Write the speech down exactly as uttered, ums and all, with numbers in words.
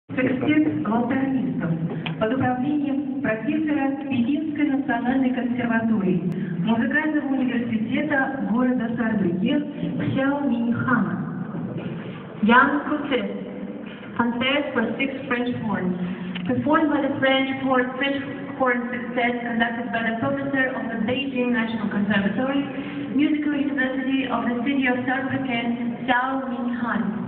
Sextet главтарнистов под управлением профессора Пекинской национальной консерватории музыкального университета города Сардыгер Xiaoming Han. Young Koetsier, Fanfares for Six French Horns, performed by the French horn, French horn Sextet, conducted by the professor of the Beijing National Conservatory, Musical University of the City of Saarbrücken, Xiaoming Han.